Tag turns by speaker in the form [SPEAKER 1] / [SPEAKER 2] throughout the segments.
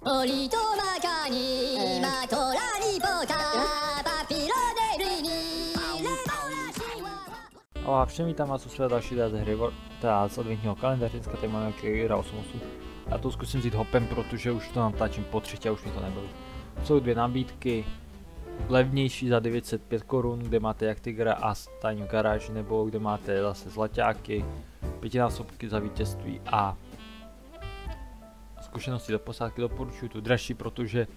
[SPEAKER 1] Oli to makani, ma to la ripota, papilone rini,
[SPEAKER 2] A všem vítám vás u své další ze hry, teda z adventního kalendáře. Dneska tady máme Kira 88. Já to zkusím vzít hopem, protože už to natáčím po třetí a už mi to nebaví. Jsou dvě nabídky. Levnější za 905 korun, kde máte jak Tigra a stajňu garáž, nebo kde máte zase zlaťáky, 5násobky za vítězství a zkušenosti do posádky. Doporučuji tu dražší, protože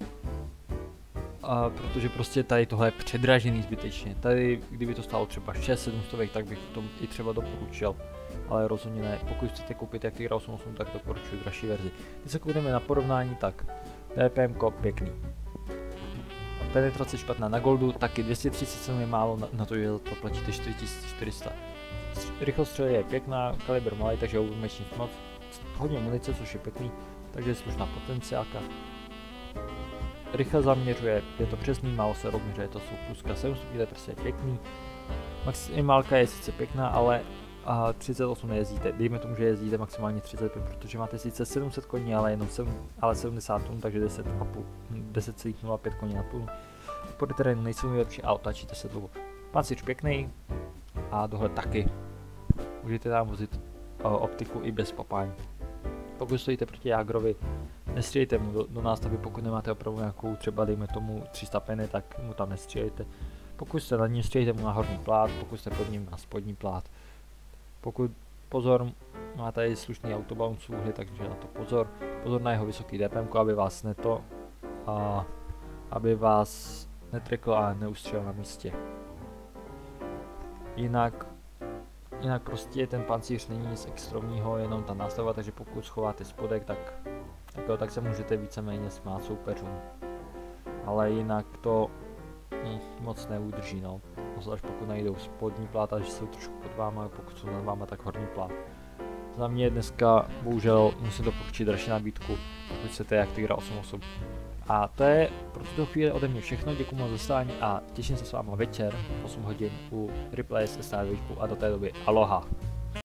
[SPEAKER 2] prostě tady tohle je předražený zbytečně. Tady, kdyby to stálo třeba 6-700, tak bych to i třeba doporučil, ale rozhodně ne. Pokud chcete koupit jak Tigra 88, tak doporučuji dražší verzi. Když se koukneme na porovnání, tak DPM pěkný. Penetrace špatná na goldu, taky 237 je málo na to, že to platíte 4400. Rychlost střely je pěkná, kalibr malý, takže ovlivnění moc. Hodně munice, což je pěkný, takže je slušná potenciálka. Rychle zaměřuje, je to přesný, málo se rozměřuje, to jsou pluska 7 stupňů, to je prostě pěkný. Maximálka je sice pěkná, ale 38 nejezdíte, dejme tomu, že jezdíte maximálně 35, protože máte sice 700 koní, ale jenom 70 tun, takže 10,05 koní na tunu. Podle terénu nejsou nejlepší a otáčíte se dlouho. Pancíř pěkný a dohled taky. Můžete tam vozit optiku i bez papání. Pokud stojíte proti Jágrovi, nestřílejte mu do nástavby, pokud nemáte opravdu nějakou, třeba dejme tomu 300 peny, tak mu tam nestřílejte. Pokud jste na ním, střílejte mu na horní plát, pokud jste pod ním, na spodní plát. Pokud pozor, má tady slušný autobounce úhly, takže na to pozor. Pozor na jeho vysoký DPM, aby vás aby vás netrekl a neustřelil na místě. Jinak prostě ten pancíř není nic extrémního, jenom ta nástava, takže pokud schováte spodek, tak se můžete víceméně smát soupeřům. Ale jinak to moc neudrží, no. Zvlášť pokud najdou spodní plát, že jsou trošku pod váma, pokud jsou nad váma, tak horní plát. Za mě dneska bohužel musím doporučit dražší nabídku, pokud chcete jak Tigra 88. A to je pro tuto chvíli ode mě všechno, děkuji moc za stání a těším se s vámi večer 8 hodin u Replay SSR a do té doby aloha.